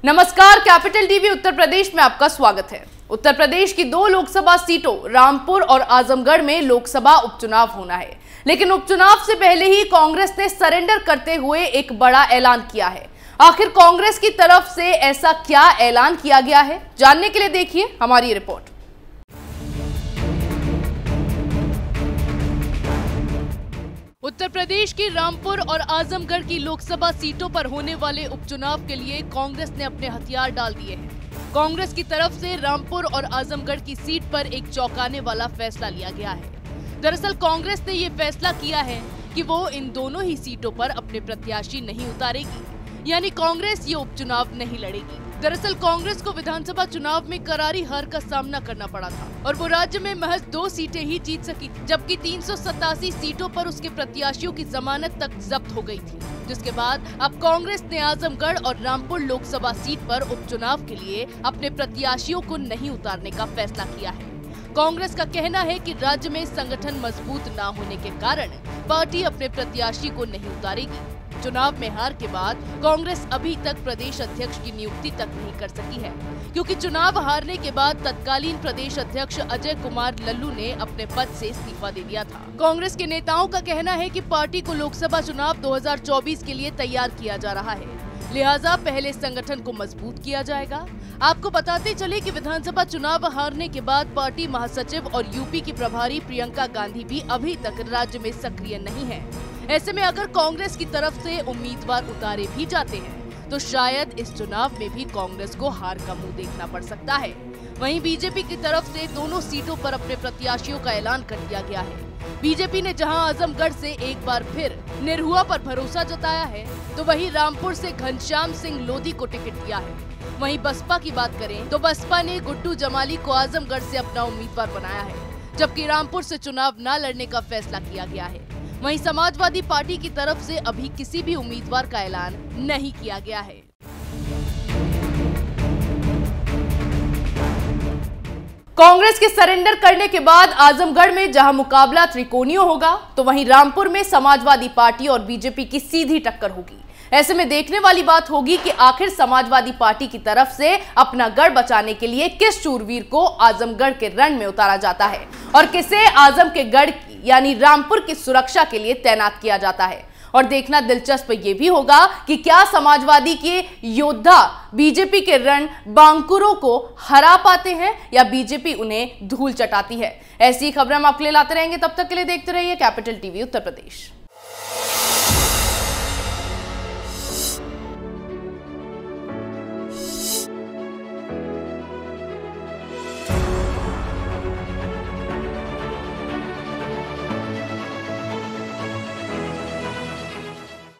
नमस्कार, capital TV Uttar Pradesh में आपका स्वागत है। उत्तर प्रदेश की 2 लोकसभा सीटों रामपुर और आजमगढ़ में लोकसभा उपचुनाव होना है, लेकिन उपचुनाव से पहले ही कांग्रेस ने सरेंडर करते हुए एक बड़ा ऐलान किया है। आखिर कांग्रेस की तरफ से ऐसा क्या ऐलान किया गया है, जानने के लिए देखिए हमारी रिपोर्ट। उत्तर प्रदेश की रामपुर और आजमगढ़ की लोकसभा सीटों पर होने वाले उपचुनाव के लिए कांग्रेस ने अपने हथियार डाल दिए हैं। कांग्रेस की तरफ से रामपुर और आजमगढ़ की सीट पर एक चौंकाने वाला फैसला लिया गया है। दरअसल कांग्रेस ने ये फैसला किया है कि वो इन दोनों ही सीटों पर अपने प्रत्याशी नहीं उतारेगी, यानी कांग्रेस ये उपचुनाव नहीं लड़ेगी। दरअसल कांग्रेस को विधानसभा चुनाव में करारी हार का सामना करना पड़ा था और वो राज्य में महज 2 सीटें ही जीत सकी, जबकि 387 सीटों पर उसके प्रत्याशियों की जमानत तक जब्त हो गई थी। जिसके बाद अब कांग्रेस ने आजमगढ़ और रामपुर लोकसभा सीट पर उपचुनाव के लिए अपने प्रत्याशियों को नहीं उतारने का फैसला किया है। कांग्रेस का कहना है कि राज्य में संगठन मजबूत न होने के कारण पार्टी अपने प्रत्याशी को नहीं उतारेगी। चुनाव में हार के बाद कांग्रेस अभी तक प्रदेश अध्यक्ष की नियुक्ति तक नहीं कर सकी है, क्योंकि चुनाव हारने के बाद तत्कालीन प्रदेश अध्यक्ष अजय कुमार लल्लू ने अपने पद से इस्तीफा दे दिया था। कांग्रेस के नेताओं का कहना है कि पार्टी को लोकसभा चुनाव 2024 के लिए तैयार किया जा रहा है, लिहाजा पहले संगठन को मजबूत किया जाएगा। आपको बताते चले कि विधानसभा चुनाव हारने के बाद पार्टी महासचिव और यूपी की प्रभारी प्रियंका गांधी भी अभी तक राज्य में सक्रिय नहीं है। ऐसे में अगर कांग्रेस की तरफ से उम्मीदवार उतारे भी जाते हैं तो शायद इस चुनाव में भी कांग्रेस को हार का मुंह देखना पड़ सकता है। वहीं बीजेपी की तरफ से दोनों सीटों पर अपने प्रत्याशियों का ऐलान कर दिया गया है। बीजेपी ने जहां आजमगढ़ से एक बार फिर निरहुआ पर भरोसा जताया है, तो वहीं रामपुर से घनश्याम सिंह लोधी को टिकट दिया है। वहीं बसपा की बात करें तो बसपा ने गुड्डू जमाली को आजमगढ़ से अपना उम्मीदवार बनाया है, जबकि रामपुर से चुनाव न लड़ने का फैसला किया गया है। वहीं समाजवादी पार्टी की तरफ से अभी किसी भी उम्मीदवार का ऐलान नहीं किया गया है। कांग्रेस के सरेंडर करने के बाद आजमगढ़ में जहां मुकाबला त्रिकोणीय होगा, तो वहीं रामपुर में समाजवादी पार्टी और बीजेपी की सीधी टक्कर होगी। ऐसे में देखने वाली बात होगी कि आखिर समाजवादी पार्टी की तरफ से अपना गढ़ बचाने के लिए किस शूरवीर को आजमगढ़ के रण में उतारा जाता है और किसे आजम के गढ़ यानी रामपुर की सुरक्षा के लिए तैनात किया जाता है। और देखना दिलचस्प ये भी होगा कि क्या समाजवादी के योद्धा बीजेपी के रण बांकुरों को हरा पाते हैं या बीजेपी उन्हें धूल चटाती है। ऐसी खबरें हम आपके लिए लाते रहेंगे, तब तक के लिए देखते रहिए कैपिटल टीवी उत्तर प्रदेश।